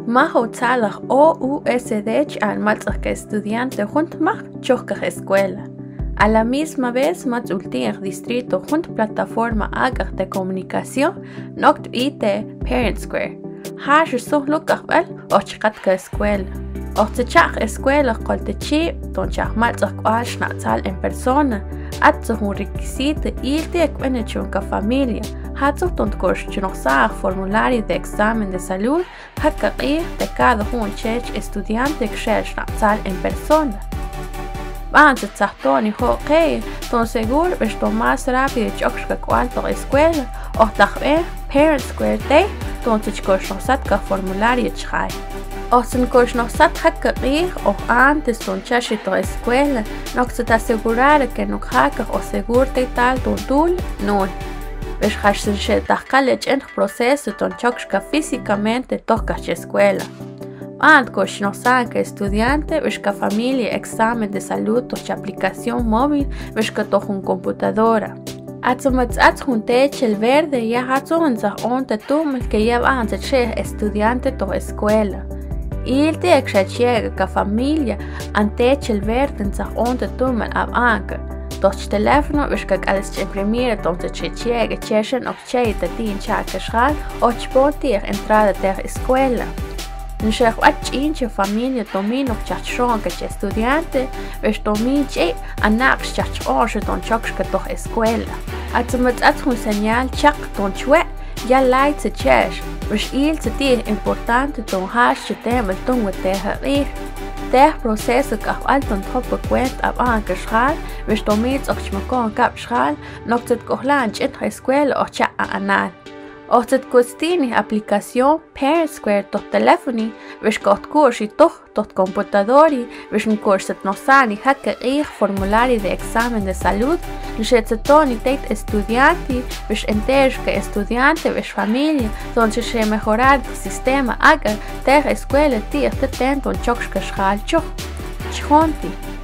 Majo tzalach OUSD al maltzach que estudiante junt mach chochkach escuela. A la misma vez matzultiach distrito junt plataforma agach de comunicación noct ite Parent Square. Hash so lukach vel ochkatka escuela. Ochtzach escuela koltechi don chach maltzach quash natzal en persona. Atzo un requisito ilte ekwenechunka familia. Hatzo tont koshchnoxach formulario de examen de salud hakaqih de cada un chech estudiante kshech natzal en persona. Antes tzahtoni hoqey ton seguro esto más rápido chokshka cuanto escuela o tachbe Parent Square day ton tchkoshnoxat ka formulario chhay. O sin koshnoxat hakaqih o antes ton chashito escuela no se te asegurar que no hakaq o segurte tal ton tul no. Ves hashin tahkalech en proceso ton chokshka físicamente toca escuela. Ant koshnoxan que estudiante ves ka familia examen de salud tocha aplicación móvil ves ka un computadora. Atzumats atzjuntech el verde ya hatzunza onte tumel que lleva antes che estudiante to escuela. Ilte exachega ka familia antech el verde nza onte tumel ab anke. Doch telefono vis ka alles imprimir tonte chechega chechen op cheite tin chaka schal och pontier entrada ter escuela. Nshech ach inche familia domino chachron que estudiante ves dominche anax chachorche don chokska doch escuela. Atzumat atjun señal chak don chwe ya light se chesh ves il se ti importante don hash temel don weteher. Der proceso ka alton troppe kwent ab anke schal ves domits och chmakon kap schal noch zet kohlanch in escuela och cha anal. Ochtet kostini aplicación Parent Square tot telefoni ves kot kursi toch tot computadori ves un kurset nosani hakaqih formulario de examen de salud nchetzetoni tet estudianti ves enter que estudiante ves familia donde se mejorar el sistema aga ter escuela ti ten ton chokshka schal choch chonti